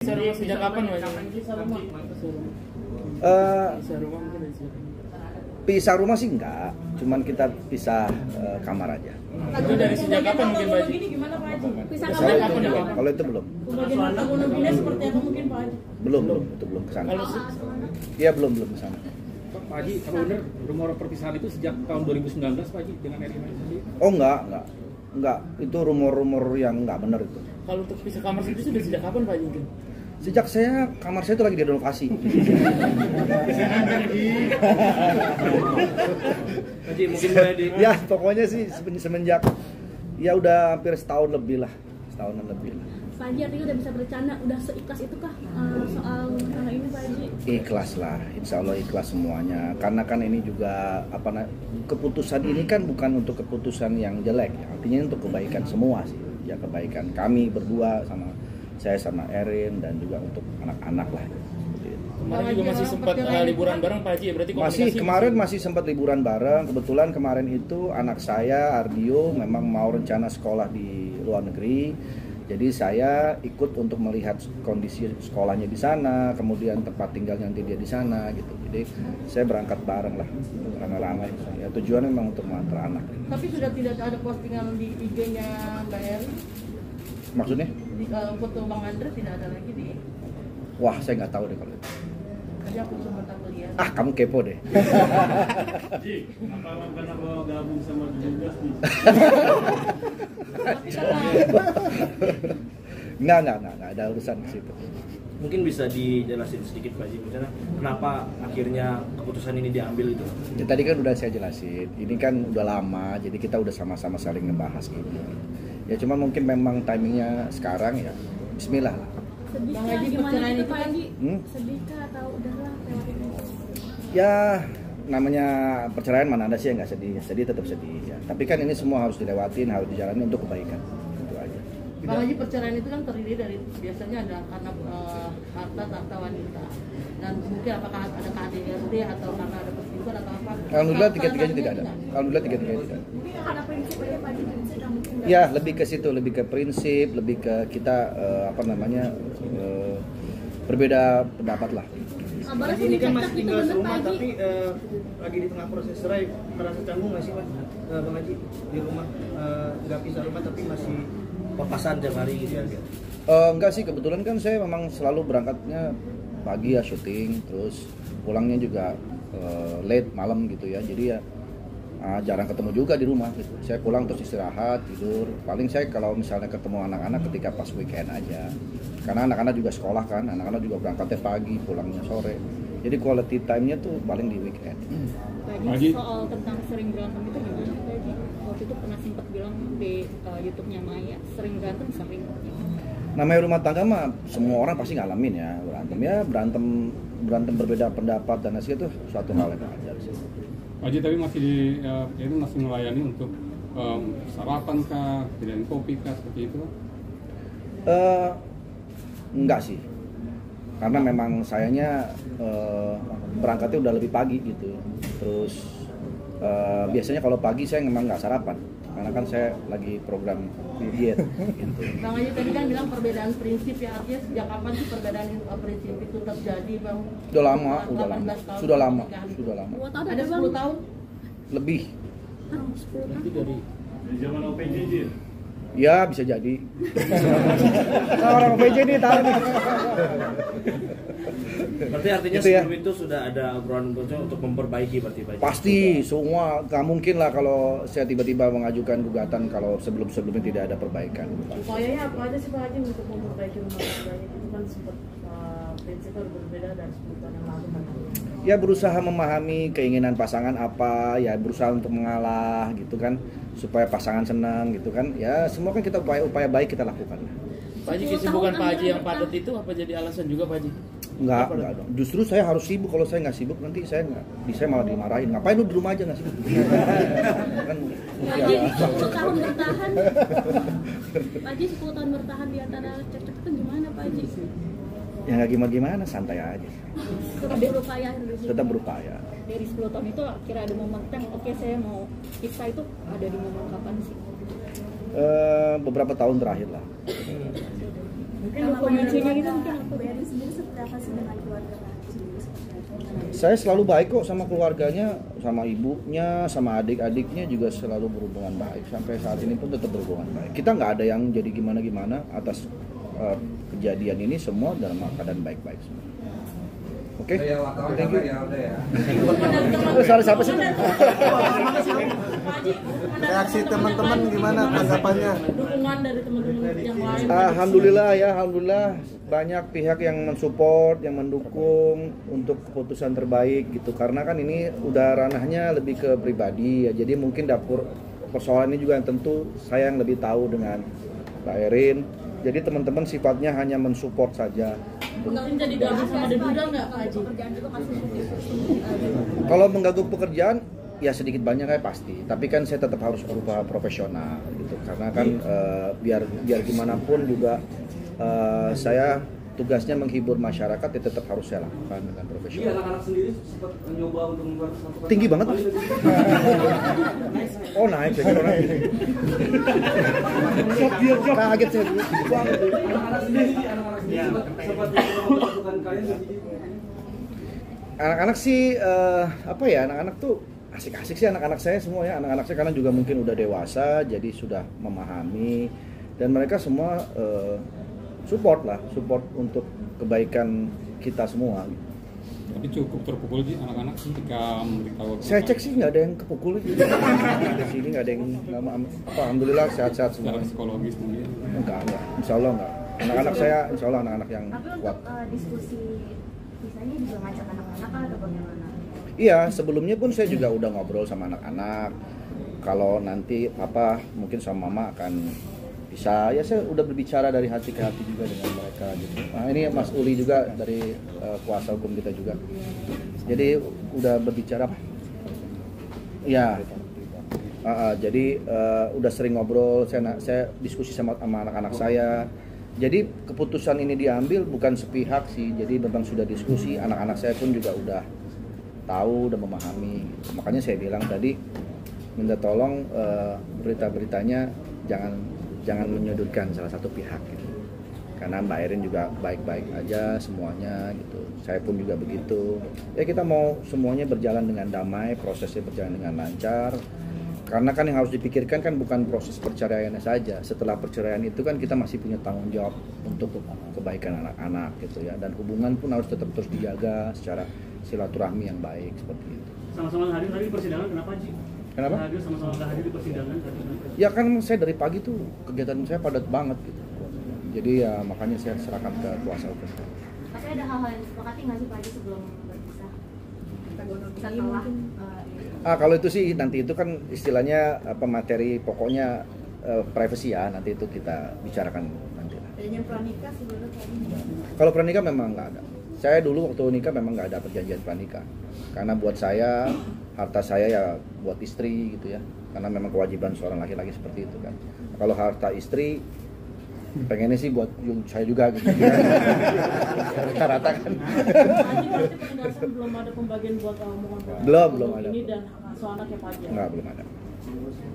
Sejak kapan Pak? Pisah rumah sih enggak, cuman kita pisah kamar aja. Itu dari sejak kapan mungkin Pak Haji? Gimana Pak Haji? Pisah Saya kamar itu belum. Kalau itu belum. Pembagian ekonominya seperti apa mungkin Pak Haji? Belum, itu belum kesana. Iya belum kesana. Pak Haji, kalau benar rumor perpisahan itu sejak tahun 2019 Pak Haji dengan Erina sendiri? Oh enggak. Itu rumor-rumor yang enggak benar itu. Kalau untuk pisah kamar itu sudah sejak kapan Pak Haji mungkin? Sejak kamar saya itu lagi direnovasi. Haji mungkin boleh di... Ya pokoknya sih semenjak ya udah hampir setahunan lebih lah. Pak Haji artinya udah bisa bercanda, udah seikhlas itu kah soal ini Pak Haji? Ikhlas lah, insya Allah ikhlas semuanya. Karena kan ini juga keputusan ini kan bukan untuk keputusan yang jelek, artinya untuk kebaikan semua sih. Ya kebaikan kami berdua saya sama Erin dan juga untuk anak-anak lah. Kemarin juga masih sempat liburan bareng Pak Haji, berarti kemarin masih sempat liburan bareng. Kebetulan kemarin itu anak saya Ardio memang mau rencana sekolah di luar negeri. Jadi saya ikut untuk melihat kondisi sekolahnya di sana, kemudian tempat tinggal nanti dia di sana gitu. Jadi saya berangkat bareng lah, rame-rame. Ya tujuannya memang untuk mengantar anak. Tapi sudah tidak ada postingan di IG-nya Mbak Erin? Maksudnya? Di foto Bang Andre tidak ada lagi di... Wah, saya nggak tahu deh kalau itu. Tadi aku sempat lihat. Ah, kamu kepo deh. Ji, apa rencana mau gabung sama Jugas nih? Nggak ada urusan ke situ. Mungkin bisa dijelasin sedikit Pak Haji, misalnya kenapa akhirnya keputusan ini diambil itu? Ya, tadi kan udah saya jelasin, ini kan udah lama, jadi kita udah sama-sama saling ngebahas gitu. Ya cuma mungkin memang timingnya sekarang ya, bismillah lah. Sedih kah? Gimana itu Pak Haji? Sedih kah atau udahlah lewatin ini? Ya namanya perceraian mana ada sih yang nggak sedih, sedih tetap sedih ya. Tapi kan ini semua harus dilewatin, harus dijalani untuk kebaikan, itu aja. Bang Haji, perceraian itu kan terdiri dari biasanya ada karena harta tahta wanita dan mungkin apakah ada KDRT atau karena ada perselingkuhan atau apa? Alhamdulillah tiga-tiganya tidak ada. Alhamdulillah tiga-tiganya tidak ada. Mungkin karena prinsip aja Pak Haji, prinsip yang mungkin. Ya lebih ke situ, lebih ke prinsip, lebih ke kita berbeda pendapat lah. Kabarnya Ini kan masih itu tinggal bener Pak serumah Haji. tapi lagi di tengah proses cerai, merasa canggung nggak sih Pak Bang Haji di rumah nggak pisah rumah tapi masih papasan tiap hari gitu ya? Enggak sih, kebetulan kan saya memang selalu berangkatnya pagi ya syuting, terus pulangnya juga late malam gitu ya, jadi ya jarang ketemu juga di rumah gitu. Saya pulang terus istirahat, tidur. Paling saya kalau misalnya ketemu anak-anak ketika pas weekend aja, karena anak-anak juga sekolah kan, anak-anak juga berangkatnya pagi, pulangnya sore. Jadi quality time-nya tuh paling di weekend. Haji, soal tentang sering berantem itu gimana Pak Haji? Waktu itu pernah sempat bilang di YouTube-nya Maya, sering berantem. Namanya rumah tangga mah semua orang pasti ngalamin ya, berantem berbeda pendapat dan hasil itu suatu hal yang wajar sih. Haji tapi masih melayani untuk sarapan kah, pilihan kopi kah, seperti itu? Enggak sih, karena memang sayanya berangkatnya udah lebih pagi gitu. Terus biasanya kalau pagi saya memang nggak sarapan, karena kan saya lagi program diet gitu. Bang Haji tadi kan bilang perbedaan prinsip ya, artinya sejak kapan sih perbedaan prinsip itu terjadi Bang? Sudah lama. Ada 10 tahun? Lebih. 10 tahun? Dari zaman OPJ Ji. Ya bisa jadi. Nah, orang OPJ nih tahu nih. Berarti artinya gitu ya. sebelum itu sudah ada obrolan untuk memperbaiki berarti Pak Haji? Pasti, semua nggak mungkin lah kalau saya tiba-tiba mengajukan gugatan kalau sebelumnya tidak ada perbaikan. Upayanya apa aja sih Pak Haji untuk memperbaiki rumah tangganya? Itu kan sempat prinsipnya berbeda dari 10 tahun yang lalu kan? Ya berusaha memahami keinginan pasangan apa, ya berusaha untuk mengalah gitu kan, supaya pasangan senang gitu kan. Ya semua kan kita upaya baik kita lakukan. Pak Haji, kesibukan Pak Haji yang padat itu apa jadi alasan juga Pak Haji? Enggak dong. Justru saya harus sibuk. Kalau saya nggak sibuk nanti saya malah dimarahin. Ngapain lu di rumah aja nggak sibuk? Kan, Pak Haji 10 tahun bertahan. Pak Haji 10 tahun bertahan di antara cekcok itu gimana Pak Haji? Ya nggak gimana, santai aja. Tetap berupaya. Dari 10 tahun itu akhirnya ada momen oke saya mau pisah, itu ada di momen kapan sih? Beberapa tahun terakhir lah. Mungkin dokumentasinya gitu mungkin apa? komunikasi dengan keluarga Pak Haji seperti apa? Saya selalu baik kok sama keluarganya, sama ibunya, sama adik-adiknya juga selalu berhubungan baik. Sampai saat ini pun tetap berhubungan baik. Kita nggak ada yang jadi gimana-gimana atas kejadian ini, semua dalam keadaan baik-baik semua. Oke? Thank you. Sorry, siapa sih? Reaksi teman-teman gimana tanggapannya? Dukungan dari teman-teman yang lain. Alhamdulillah ya, alhamdulillah banyak pihak yang mensupport, yang mendukung untuk keputusan terbaik gitu. Karena kan ini udah ranahnya lebih ke pribadi ya. Jadi mungkin dapur persoalan ini juga yang tentu saya yang lebih tahu dengan Mbak Erin. Jadi teman-teman sifatnya hanya mensupport saja. Mungkin jadi gabung sama Deduda nggak Pak Haji? Kalau mengganggu pekerjaan ya sedikit banyak kayak pasti. Tapi kan saya tetap harus berusaha profesional gitu. Karena kan biar gimana pun juga saya tugasnya menghibur masyarakat ya tetap harus saya lakukan dengan profesional. Iya, anak-anak sendiri sempat mencoba untuk membuat satu Tinggi banget. Oh naik saya kira naik. Kaget saya. anak-anak sendiri sempat melakukan kalian begitu. Anak-anak sih apa ya, anak-anak tuh asik-asik sih anak-anak saya semua ya. Anak-anak saya karena juga mungkin udah dewasa jadi sudah memahami dan mereka semua support untuk kebaikan kita semua. Tapi cukup terpukul sih anak-anak ketika memberitahu. Saya cek sih nggak ada yang kepukul di sini, nggak ada yang alhamdulillah sehat-sehat semua. Secara psikologis mungkin. Enggak, insya Allah enggak. Anak-anak saya insya Allah anak-anak yang Tapi kuat. untuk diskusi misalnya juga ngajak anak-anak atau bagaimana? Iya, sebelumnya pun saya juga udah ngobrol sama anak-anak. Kalau nanti papa mungkin sama mama akan bisa, ya saya udah berbicara dari hati ke hati juga dengan mereka gitu. Nah ini Mas Uli juga dari kuasa hukum kita juga. Jadi udah berbicara. Ya. Jadi udah sering ngobrol. Saya diskusi sama anak-anak saya. Jadi keputusan ini diambil bukan sepihak sih. Jadi memang sudah diskusi. Anak-anak saya pun juga udah tahu, udah memahami. Makanya saya bilang tadi minta tolong berita-beritanya jangan menyudutkan salah satu pihak gitu. Karena Mbak Erin juga baik-baik aja semuanya gitu. Saya pun juga begitu. Ya kita mau semuanya berjalan dengan damai, prosesnya berjalan dengan lancar. Karena kan yang harus dipikirkan kan bukan proses perceraiannya saja. Setelah perceraian itu kan kita masih punya tanggung jawab untuk kebaikan anak-anak gitu ya. Dan hubungan pun harus tetap terus dijaga secara silaturahmi yang baik seperti itu. Sama-sama hadir tadi di persidangan, kenapa Ji? Kenapa? Hadir sama-sama hadir di persidangan tadi. Ya kan saya dari pagi tuh kegiatan saya padat banget gitu. Jadi ya makanya saya serahkan ke kuasa hukum. Tapi ada hal-hal yang disepakati nggak sih Pak Haji sebelum berpisah? Setelah Kalau itu sih nanti itu kan istilahnya apa materi pokoknya privacy ya, nanti itu kita bicarakan nanti lah. adanya pranikah sebenarnya tadi. Kalau pranikah memang nggak ada. Saya dulu waktu nikah memang nggak ada perjanjian pranikah. Karena buat saya harta saya ya buat istri gitu ya. Karena memang kewajiban seorang laki-laki seperti itu kan. Kalau harta istri pengennya sih buat saya juga gitu. Rata-rata kan. Haji berarti penegasan belum ada pembagian buat mohon Belum ada. ini dan soal anaknya Pak Haji. Enggak, belum ada.